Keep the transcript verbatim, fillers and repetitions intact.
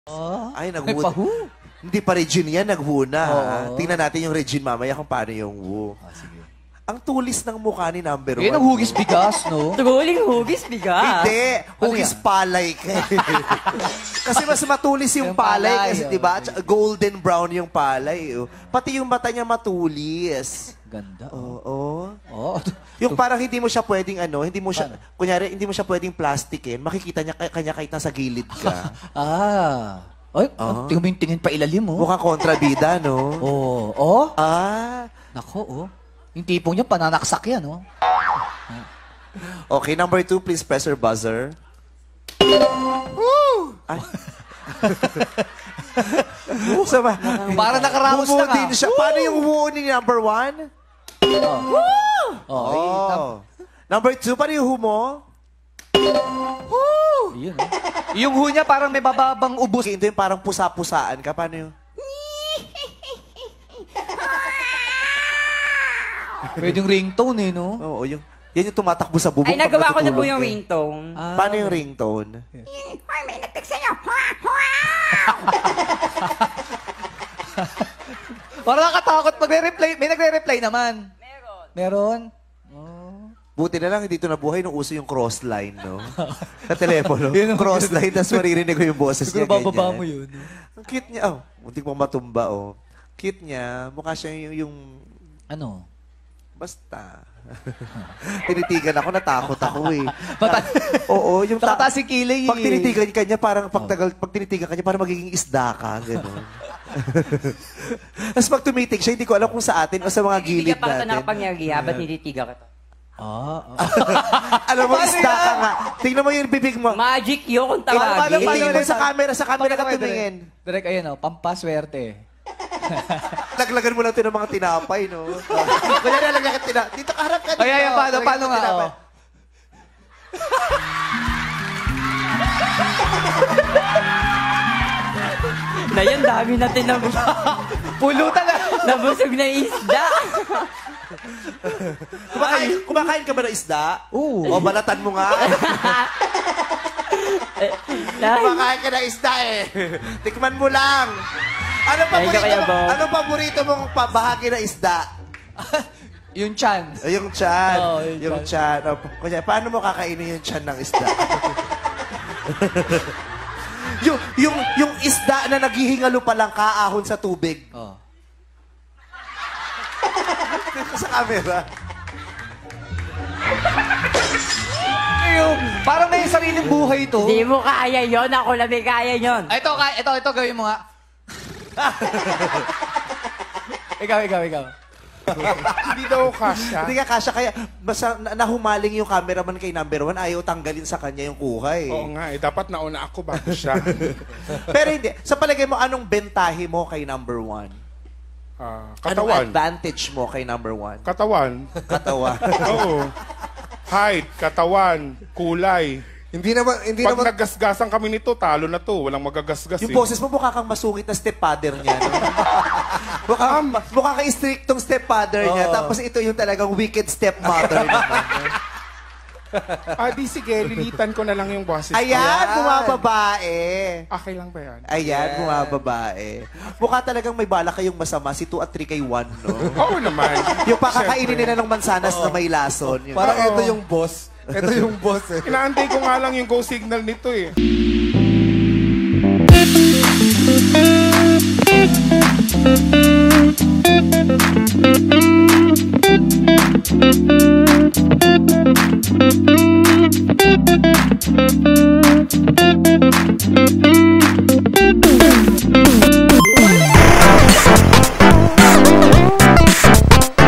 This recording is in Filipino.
Oh, Ay, nag-woo. nagpa-who? Hindi pa Regine yan, nag-woo na. Oo. Tingnan natin yung Regine mamaya kung paano yung woo. Ah, sige. Ang tulis ng mukha ni number one. Eh, ang hugis bigas, no? Tuguling hugis, bigas. Hindi. Hugis yan? palay. Kasi mas matulis yung Yung palay. palay, Kasi oh. diba? Tsaka golden brown yung palay. oh. Pati yung mata niya matulis. Ganda. Oo. Oh. Yung parang hindi mo siya pwedeng ano, hindi mo siya, kunyari, hindi mo siya pwedeng plastikin. Makikita niya kay- kanya kahit nasa gilid ka. Ah. Ay, Ah. tingin mo yung tingin pa ilalim, oh. Mukhang kontrabida, no? Oh. Oh? Ah. Nako, oh. Yung tipong niya, pananaksak yan, oh. Okay, number two, please press your buzzer. Woo! Ay. so, ba? Para nakaraos Humo na ka. din siya. Paano yung humo ni number one? Oh, ay, tam- Oh. Number two, paano yung humo? yun, oh. Yung hu niya parang may bababang ubos. Okay, ito yung parang pusa-pusaan ka. Paano yung... Pwedeng ringtone, eh, no? Oo, yung... Yan yung tumatakbo sa bubong. Ay, pag nagawa ko na po natutulog yung ka. ringtone. Ah, Paano yung ringtone? Hoy, may nag-text sa'yo. Parang nakatakot magre-reply. May nagre-reply naman. Meron. Meron? Oh. Buti na lang, dito nabuhay nung uso yung cross-line, no? Sa telepono. Yun ang- Cross-line, tapos maririnig ko yung boses Siguro niya. bababa ganyan. mo yun. Ang cute niya. Oh, muntik mong matumba, oh. Cute niya. Mukha siya yung... yung Ano? basta. Tinitigan ako, natakot ako eh. Mata- Oo, yung... ta- Nakataas si Kilay, eh. pag tinitigan ka niya, parang pag, tagal, pag tinitigan ka niya, parang magiging isda ka. Gano'n. Tapos pag tumitig siya, hindi ko alam kung sa atin o sa mga Hindi gilid ka pa ito natin. nakapangyarihan. Ba't nilitiga ka to? Ah, ah. Alam mo, Paano isda ka yan? nga. Tingnan mo yung bibig mo. Magic yun kung Paano, paano, tawagin. paano? Itingin mo sa camera, sa camera ka Direk, tumingin. Direk, ayun, oh, pampaswerte. Laglagan mo lang ito ng mga tinapay, no? Kunyari, lagyan ka tinapay. Dito, harap ka dito. Ay, ay, ay, paano, Lagyan paano ka nga, tinapay. oh. Na yan, dami natin na Pulutan na. nabusog na isda. Kumakain, kumakain ka ba ng isda? Oo. O, balatan mo nga. Kumakain ka ng isda eh. Tikman mo lang. Ano paborito kaya mo? ba? Ano paborito mong pabahagi ng isda? Yung chan. Ay, yung chan. Oo, yung yung chan. O, kunya, paano mo kakainin yung chan ng isda? yung, yung, yung isda na naghihingalo pa lang kaahon sa tubig. Oh. Sa camera. Yung, parang may sariling buhay to. Hindi mo kaya yon. Ako lang may kaya yon. Ay, ito, ka- ito, ito, gawin mo nga. ikaw, ikaw, ikaw. Hindi daw kasha. Hindi ka kasya. Kaya basta na- nahumaling yung cameraman kay number one, ayaw tanggalin sa kanya yung kuha eh. Oo nga eh. Dapat nauna ako bago siya. Pero hindi. Sa palagay mo, anong bentahe mo kay number one? Ah, Anong katawan. advantage mo kay number one? Katawan. Katawan. Oo. Height, katawan, kulay. Hindi naman, hindi Pag naman, naggasgasan kami nito, talo na to. Walang magagasgas Yung eh. boses mo mukha kang masungit na stepfather niya. No? mukha, mukha kang strictong stepfather niya. Oo. Tapos ito yung talagang wicked stepmother naman. Ah, di sige, lilitan ko na lang yung boses ko. Ayan, bumababae. Okay lang ba yan? Ayan, bumababae. Mukha talagang may bala kayong masama. Si two at three kay one, no? Oo naman. Yung pakakainin nila ng mansanas na may lason. Yun. parang Oo. ito yung boss. Ito yung boss eh. Inaantay ko nga lang yung go signal nito eh.